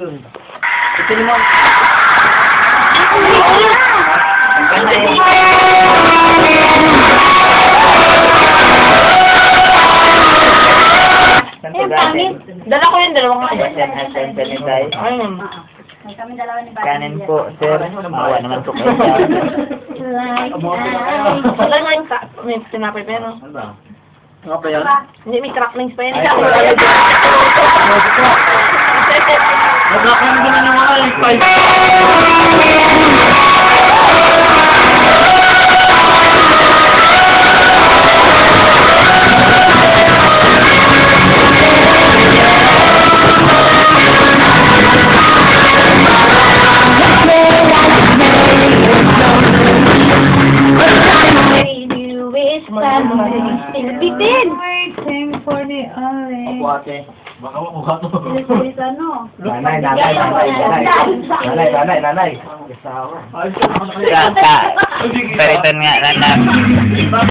Ito naman. Dala ko yung dalawang Ayun. Kami dalawa ni Bata. Kanin po, sir. Mawa naman po kayo. Wala nga yung may tinapay pa yun. Ano ba yan? Hindi, may cracklings pa yun. Nagkakaroon din na mga yung spice. Bitin! Waiting for the only. Opo ate. Baka makuha to. Ano? Nanay. Paritan nga, nanay.